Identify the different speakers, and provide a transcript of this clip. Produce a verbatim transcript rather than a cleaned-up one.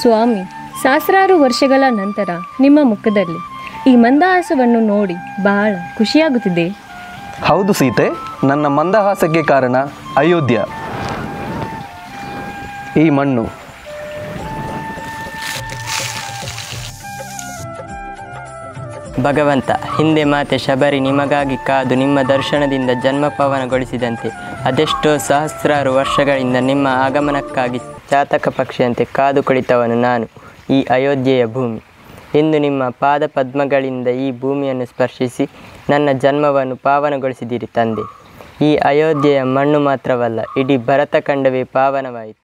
Speaker 1: ಸ್ವಾಮಿ, ಸಹಸ್ರಾರು ವರ್ಷಗಳ ನಂತರ ನಿಮ್ಮ ಮುಖದಲ್ಲಿ ಈ ಮಂದಹಾಸವನ್ನು ನೋಡಿ ಬಹಳ ಖುಷಿಯಾಗುತ್ತಿದೆ.
Speaker 2: ಹೌದು ಸೀತೆ, ನನ್ನ ಮಂದಹಾಸಕ್ಕೆ ಕಾರಣ ಅಯೋಧ್ಯ. ಈ ಮಣ್ಣು
Speaker 3: ಭಗವಂತ, ಹಿಂದೆ ಮಾತೆ ಶಬರಿ ನಿಮಗಾಗಿ ಕಾದು ನಿಮ್ಮ ದರ್ಶನದಿಂದ ಜನ್ಮ ಪಾವನಗೊಳಿಸಿದಂತೆ ಅದೆಷ್ಟೋ ಸಹಸ್ರಾರು ವರ್ಷಗಳಿಂದ ನಿಮ್ಮ ಆಗಮನಕ್ಕಾಗಿ ಚಾತಕ ಪಕ್ಷಿಯಂತೆ ಕಾದು ಕುಳಿತವನು ನಾನು, ಈ ಅಯೋಧ್ಯೆಯ ಭೂಮಿ. ಇಂದು ನಿಮ್ಮ ಪಾದ ಪದ್ಮಗಳಿಂದ ಈ ಭೂಮಿಯನ್ನು ಸ್ಪರ್ಶಿಸಿ ನನ್ನ ಜನ್ಮವನ್ನು ಪಾವನಗೊಳಿಸಿದಿರಿ ತಂದೆ. ಈ ಅಯೋಧ್ಯೆಯ ಮಣ್ಣು ಮಾತ್ರವಲ್ಲ, ಇಡೀ ಭರತಖಂಡವೇ ಪಾವನವಾಯಿತು.